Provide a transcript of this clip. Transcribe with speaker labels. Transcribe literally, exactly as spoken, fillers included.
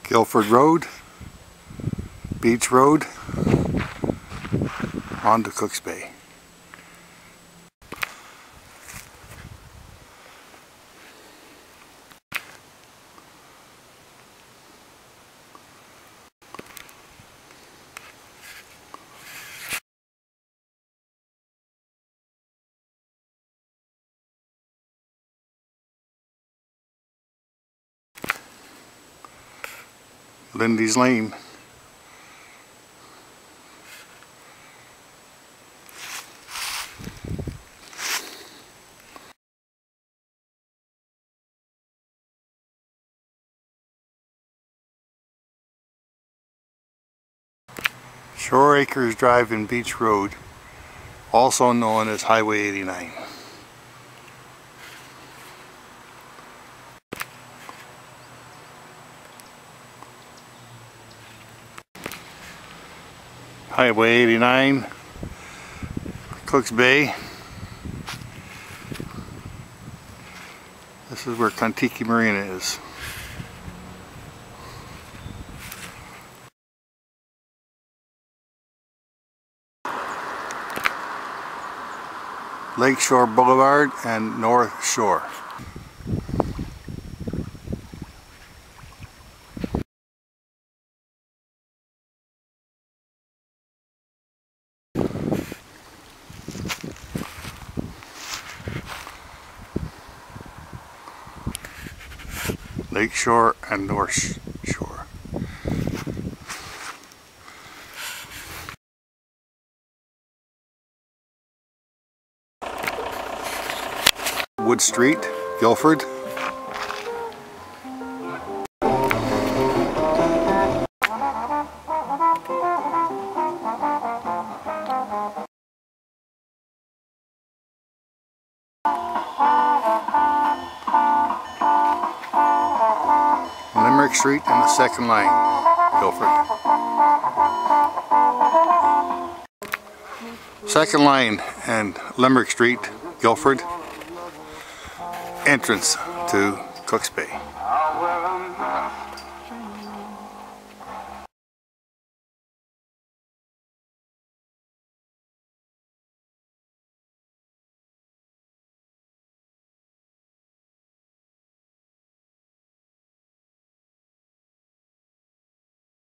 Speaker 1: Guilford Road, Beach Road, on to Cooks Bay. Lindy's Lane. Shore Acres Drive and Beach Road, also known as Highway eighty-nine. Highway eighty-nine, Cooks Bay. This is where Contiki Marina is. Lakeshore Boulevard and North Shore. Lakeshore and North Shore. Wood Street, Guilford. Limerick Street and the second line, Guilford. Second line and Limerick Street, Guilford. Entrance to Cooks Bay.